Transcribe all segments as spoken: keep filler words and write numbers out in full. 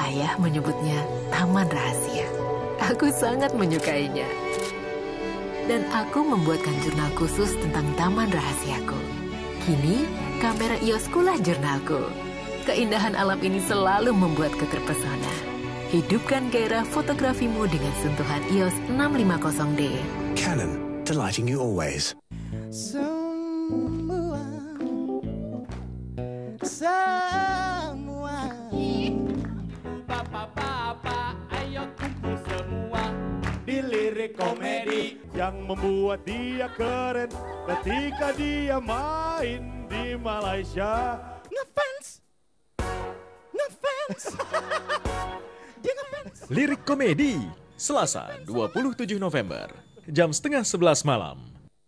Ayah menyebutnya taman rahasia. Aku sangat menyukainya. Dan aku membuatkan jurnal khusus tentang taman rahasiaku. Kini, kamera ioskulah jurnalku. Keindahan alam ini selalu membuatku terpesona. Hidupkan gairah fotografimu dengan sentuhan E O S enam lima nol D. Canon, delighting you always. Semua, semua. Bapak-bapak, ayo kumpul semua di lirik komedi yang membuat dia keren ketika dia main di Malaysia. Ngefans, ngefans. Dia ngefans. Lirik Komedi, Selasa dua puluh tujuh November, jam setengah sebelas malam.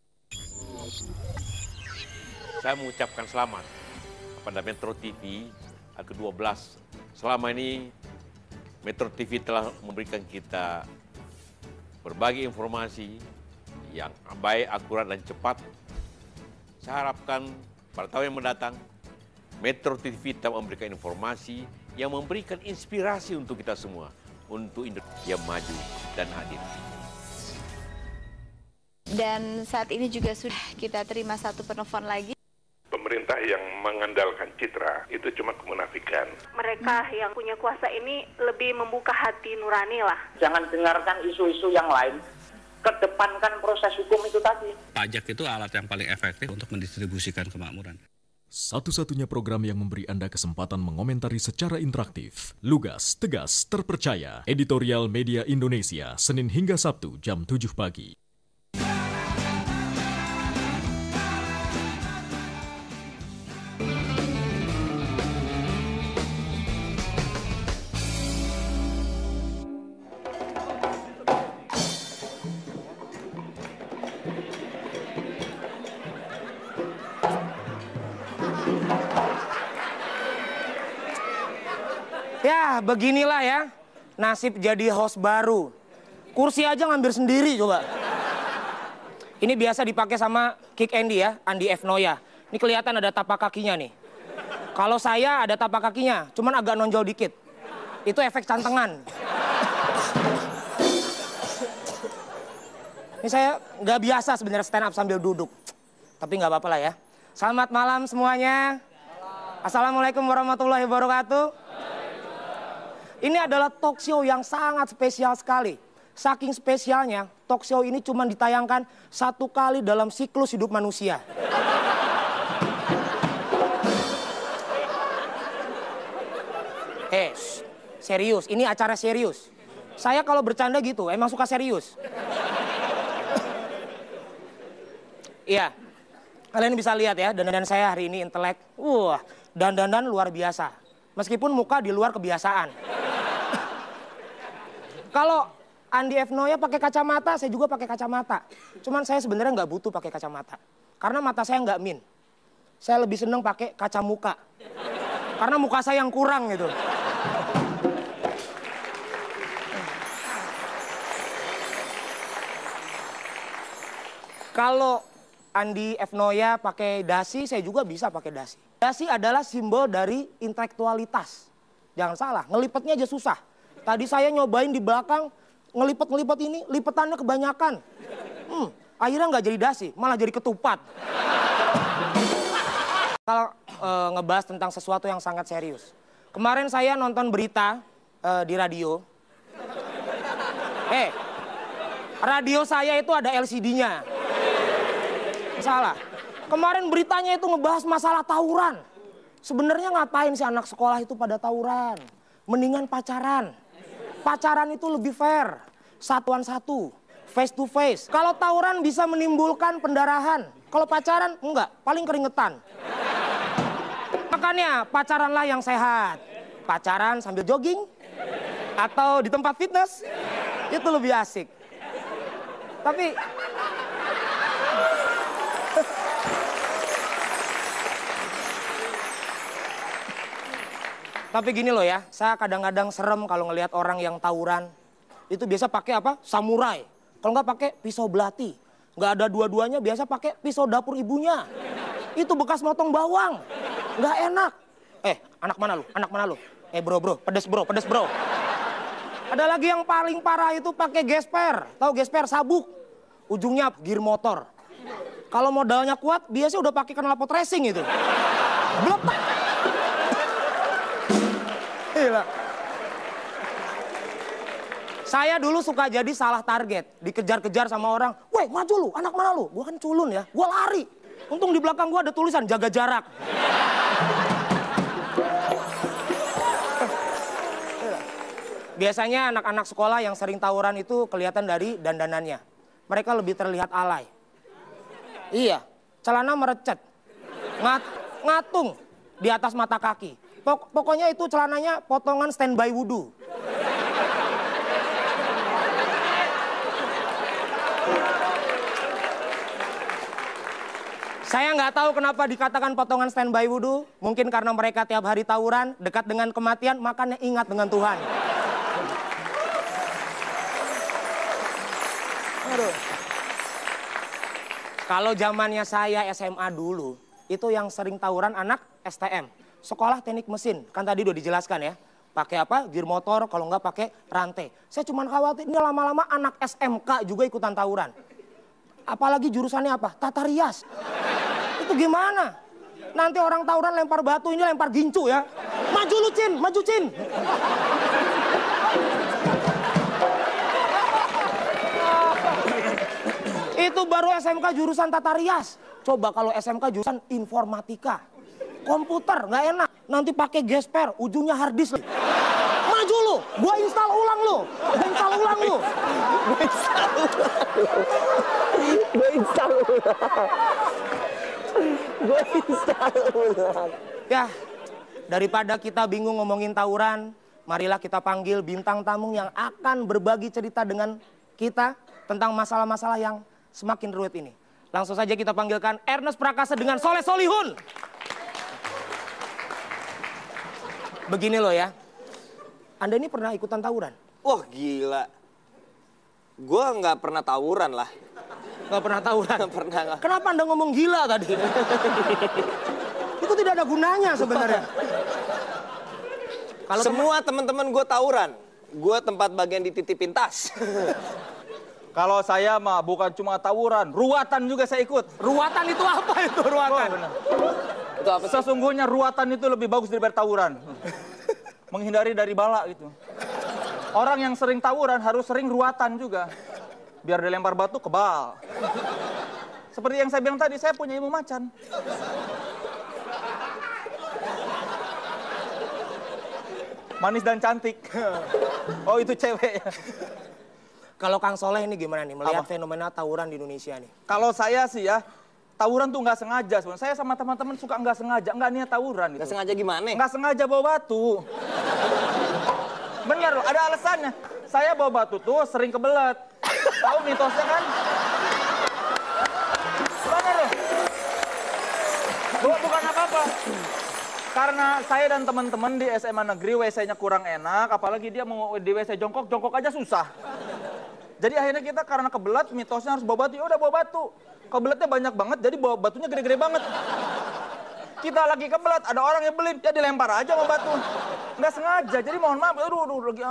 Saya mengucapkan selamat kepada Metro T V ke dua belas. Selama ini Metro T V telah memberikan kita berbagai informasi yang baik, akurat, dan cepat. Saya harapkan pada tahun yang mendatang, Metro T V tetap memberikan informasi yang memberikan inspirasi untuk kita semua, untuk Indonesia yang maju dan hadir. Dan saat ini juga sudah kita terima satu penelpon lagi. Pemerintah yang mengandalkan citra itu cuma kemunafikan. Mereka yang punya kuasa ini lebih membuka hati nurani lah. Jangan dengarkan isu-isu yang lain, kedepankan proses hukum itu tadi. Pajak itu alat yang paling efektif untuk mendistribusikan kemakmuran. Satu-satunya program yang memberi Anda kesempatan mengomentari secara interaktif. Lugas, tegas, terpercaya. Editorial Media Indonesia, Senin hingga Sabtu jam tujuh pagi. Ya, beginilah ya, nasib jadi host baru. Kursi aja ngambil sendiri coba. Ini biasa dipakai sama Kick Andy ya, Andi F. Noya. Ini kelihatan ada tapak kakinya nih. Kalau saya ada tapak kakinya, cuman agak nonjol dikit. Itu efek cantengan. Ini saya nggak biasa sebenarnya stand up sambil duduk. Tapi nggak apa-apa lah ya. Selamat malam semuanya. Assalamualaikum warahmatullahi wabarakatuh. Ini adalah talk show yang sangat spesial sekali. Saking spesialnya, talk show ini cuma ditayangkan satu kali dalam siklus hidup manusia. Eh, serius, ini acara serius. Saya kalau bercanda gitu, emang suka serius. Iya, kalian bisa lihat ya, dandan saya hari ini intelek. Wah, dandanan luar biasa. Meskipun muka di luar kebiasaan. Kalau Andi F. Noya pakai kacamata, saya juga pakai kacamata. Cuman saya sebenarnya nggak butuh pakai kacamata. Karena mata saya nggak min. Saya lebih seneng pakai kaca muka. Karena muka saya yang kurang gitu. Kalau Andi F. Noya pakai dasi, saya juga bisa pakai dasi. Dasi adalah simbol dari intelektualitas. Jangan salah, ngelipetnya aja susah. Tadi saya nyobain di belakang, ngelipet-ngelipet ini, lipetannya kebanyakan. Hmm, akhirnya nggak jadi dasi, malah jadi ketupat. Kalau e, ngebahas tentang sesuatu yang sangat serius. Kemarin saya nonton berita e, di radio. Eh, radio saya itu ada L C D-nya. Salah. Kemarin beritanya itu ngebahas masalah tawuran. Sebenarnya ngapain sih anak sekolah itu pada tawuran? Mendingan pacaran. Pacaran itu lebih fair. Satuan satu. Face to face. Kalau tawuran bisa menimbulkan pendarahan. Kalau pacaran enggak. Paling keringetan. Makanya pacaranlah yang sehat. Pacaran sambil jogging. Atau di tempat fitness. Itu lebih asik. Tapi... Tapi gini loh ya, saya kadang-kadang serem kalau ngelihat orang yang tawuran. Itu biasa pakai apa? Samurai. Kalau nggak pakai pisau belati. Nggak ada dua-duanya, biasa pakai pisau dapur ibunya. Itu bekas motong bawang. Nggak enak. Eh, anak mana lu? Anak mana lu? Eh bro, bro, pedes bro, pedes bro. Ada lagi yang paling parah itu pakai gesper. Tahu gesper sabuk? Ujungnya gear motor. Kalau modalnya kuat, biasanya udah pakai knalpot racing itu. Blepak. Gila. Saya dulu suka jadi salah target. Dikejar-kejar sama orang. Weh, maju lu, anak mana lu? Gua kan culun ya, gua lari. Untung di belakang gua ada tulisan jaga jarak. Biasanya anak-anak sekolah yang sering tawuran itu kelihatan dari dandanannya. Mereka lebih terlihat alay. Iya, celana merecet, ngat, ngatung di atas mata kaki. Pok, pokoknya itu celananya potongan standby wudhu. Saya nggak tahu kenapa dikatakan potongan standby wudhu. Mungkin karena mereka tiap hari tawuran, dekat dengan kematian, makanya ingat dengan Tuhan. Aduh. Kalau zamannya saya S M A dulu, itu yang sering tawuran anak S T M. Sekolah teknik mesin, kan tadi udah dijelaskan ya. Pakai apa? Gear motor, kalau nggak pakai rantai. Saya cuma khawatir, ini lama-lama anak S M K juga ikutan tawuran. Apalagi jurusannya apa? Tata rias. Itu gimana? Nanti orang tawuran lempar batu, ini lempar gincu ya. Maju lu Cin, maju Cin. Itu baru S M K jurusan tata rias. Coba kalau S M K jurusan informatika. Komputer, nggak enak. Nanti pakai gesper, ujungnya hard disk. Maju lu, gua install ulang lu. Gua install ulang lu. Gua install ulang. Gua install ulang. Gua install ulang. Ya, daripada kita bingung ngomongin tawuran, marilah kita panggil bintang tamu yang akan berbagi cerita dengan kita tentang masalah-masalah yang semakin ruwet ini. Langsung saja kita panggilkan Ernest Prakasa dengan Soleh Solihun. Begini loh ya, Anda ini pernah ikutan tawuran? Wah gila, gue nggak pernah tawuran lah. Nggak pernah tawuran? Nggak pernah. Gak. Kenapa Anda ngomong gila tadi? Itu tidak ada gunanya sebenarnya. Kalau semua teman-teman gue tawuran, gue tempat bagian dititipin tas. Kalau saya mah bukan cuma tawuran, ruatan juga saya ikut. Ruatan itu apa itu ruatan? Oh, itu apa? Sesungguhnya ruatan itu lebih bagus daripada tawuran. Menghindari dari bala gitu. Orang yang sering tawuran harus sering ruatan juga. Biar dilempar batu kebal. Seperti yang saya bilang tadi, saya punya ilmu macan. Manis dan cantik. Oh itu cewek ya. Kalau Kang Soleh ini gimana nih melihat Apa? fenomena tawuran di Indonesia nih? Kalau saya sih ya, tawuran tuh nggak sengaja sebenarnya. Saya sama teman-teman suka nggak sengaja, nggak niat tawuran gitu. Nggak sengaja gimana? Nggak sengaja bawa batu. Bener loh, ada alasannya. Saya bawa batu tuh sering kebelet. Tahu mitosnya kan? Bener loh. Bukan apa-apa. Karena saya dan teman-teman di S M A negeri W C-nya kurang enak, apalagi dia mau di W C jongkok, jongkok aja susah. Jadi akhirnya kita karena kebelet, mitosnya harus bawa batu, ya udah bawa batu. Kebeletnya banyak banget, jadi bawa batunya gede-gede banget. Kita lagi kebelet, ada orang yang beli, ya dilempar aja sama batu. Nggak sengaja, jadi mohon maaf, aduh, aduh, lagi,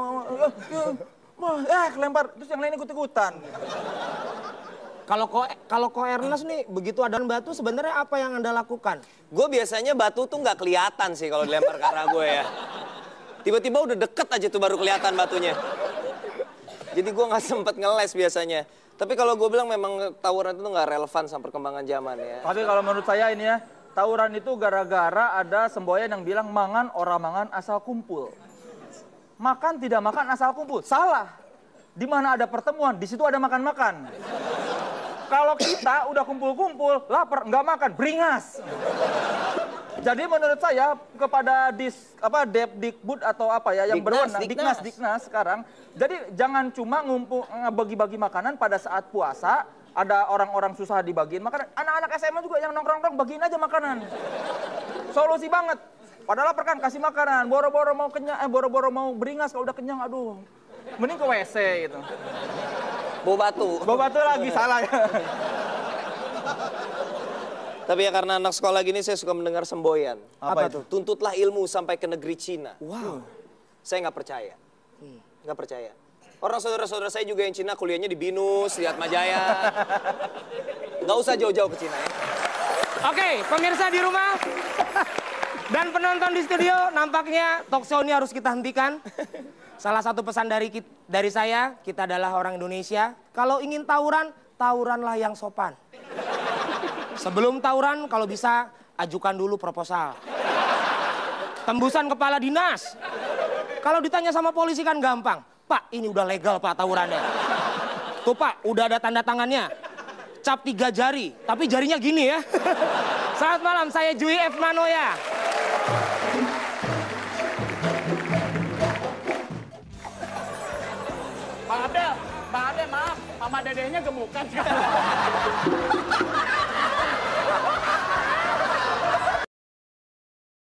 eh, kelempar, terus yang lain ikut-ikutan. Kalau ko kalau ko Ernest nih begitu ada batu sebenarnya apa yang Anda lakukan? Gue biasanya batu tuh nggak kelihatan sih kalau dilempar ke arah gue ya. Tiba-tiba udah deket aja tuh baru kelihatan batunya. Jadi gue nggak sempet ngeles biasanya. Tapi kalau gue bilang memang tawuran itu nggak relevan sama perkembangan zaman ya. Tapi kalau menurut saya ini ya, tawuran itu gara-gara ada semboyan yang bilang mangan ora mangan asal kumpul. Makan tidak makan asal kumpul. Salah. Di mana ada pertemuan, di situ ada makan-makan. Kalau kita udah kumpul-kumpul, lapar, nggak makan, beringas. Jadi menurut saya kepada dis apa Depdikbud atau apa ya yang berwenang, Diknas, Diknas sekarang. Jadi jangan cuma ngumpul bagi-bagi makanan pada saat puasa, ada orang-orang susah dibagiin makanan. Anak-anak S M A juga yang nongkrong-nongkrong bagiin aja makanan. Solusi banget. Padahal lapar kan kasih makanan, boro-boro mau kenyang, eh boro-boro mau beringas kalau udah kenyang, aduh. Mending ke W C gitu. Bawa batu. Bawa batu lagi salah ya. Tapi ya karena anak sekolah gini saya suka mendengar semboyan. Apa itu? Tuntutlah ilmu sampai ke negeri Cina. Wow. Saya nggak percaya. Nggak percaya. Orang saudara-saudara saya juga yang Cina kuliahnya di Binus, di Atmajaya. Nggak usah jauh-jauh ke Cina ya. Oke, pemirsa di rumah dan penonton di studio, nampaknya talk show ini harus kita hentikan. Salah satu pesan dari dari saya, kita adalah orang Indonesia. Kalau ingin tawuran, tawuranlah yang sopan. Sebelum tawuran, kalau bisa ajukan dulu proposal. Tembusan kepala dinas. Kalau ditanya sama polisi kan gampang. Pak, ini udah legal Pak tawurannya. Tuh Pak, udah ada tanda tangannya. Cap tiga jari, tapi jarinya gini ya. Selamat malam, saya Jui F. Manoya. Bang Abdel, Bang Abdel maaf, Mama Dedehnya gemukan sekarang.